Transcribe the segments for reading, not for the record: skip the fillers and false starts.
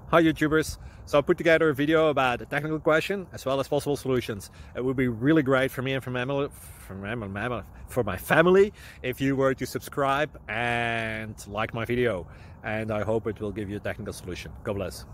Hi YouTubers! So I put together a video about a technical question as well as possible solutions. It would be really great for me and for my family if you were to subscribe and like my video, and I hope it will give you a technical solution. God bless.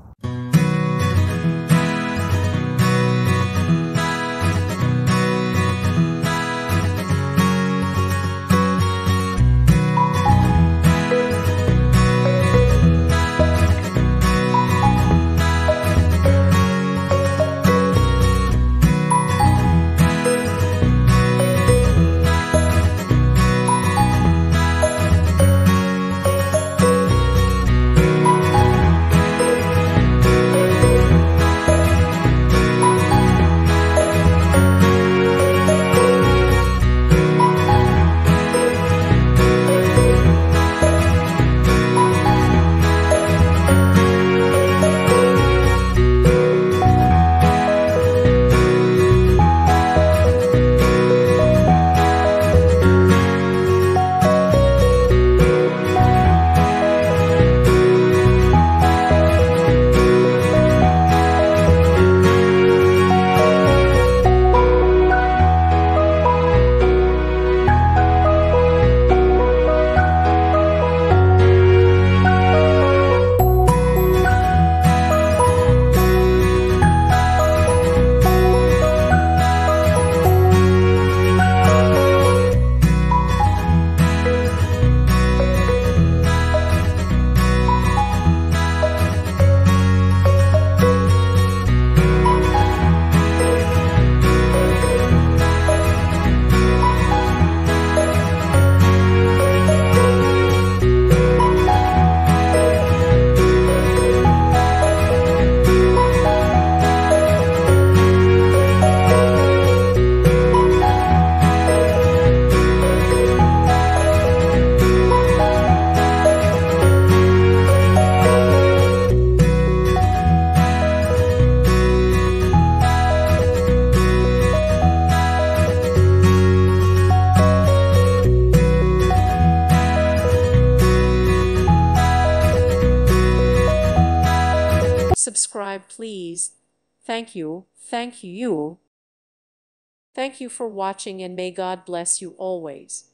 Subscribe, please. Thank you. Thank you. Thank you for watching, and may God bless you always.